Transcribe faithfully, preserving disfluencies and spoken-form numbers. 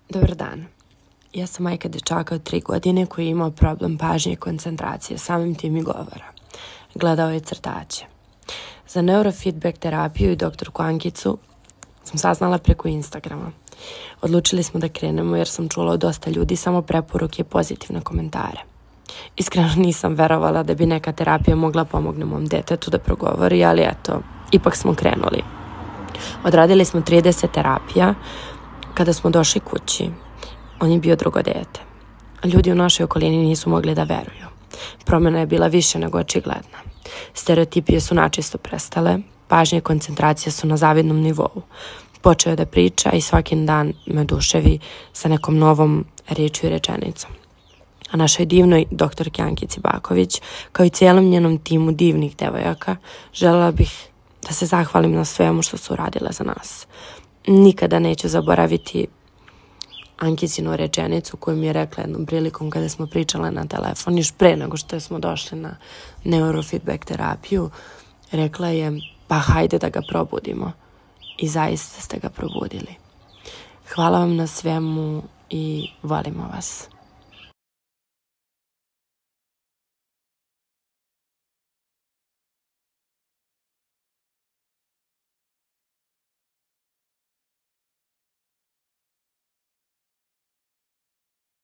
Dobar dan. Ja sam majka dečaka od tri godine koji je imao problem pažnje i koncentracije, samim tim i govora. Gledao je crtaće. Za neurofeedback terapiju i doktorku Ankicu sam saznala preko Instagrama. Odlučili smo da krenemo jer sam čula od dosta ljudi samo preporuke i pozitivne komentare. Iskreno nisam verovala da bi neka terapija mogla pomogne mom detetu da progovori, ali eto, ipak smo krenuli. Odradili smo trideset terapija. Kada smo došli kući, on je bio drugo dete. Ljudi u našoj okolini nisu mogli da veruju. Promjena je bila više nego očigledna. Stereotipije su načisto prestale, pažnje i koncentracija su na zavidnom nivou. Počeo je da priča i svaki dan me oduševi sa nekom novom riječju i rečenicom. A našoj divnoj doktorki Ankici Baković, kao i cijelom njenom timu divnih devojaka, želela bih da se zahvalim na svemu što su uradile za nas. Nikada neću zaboraviti Ankicinu rečenicu koju mi je rekla jednom prilikom kada smo pričale na telefon, još pre nego što smo došli na neurofeedback terapiju. Rekla je, pa hajde da ga probudimo. I zaista ste ga probudili. Hvala vam na svemu i volimo vas.